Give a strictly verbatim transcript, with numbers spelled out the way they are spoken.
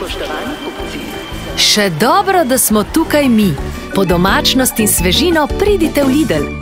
Spoštovani kupci. Še dobro, da smo tukaj mi. Po domačnost in svežino pridite v Lidl.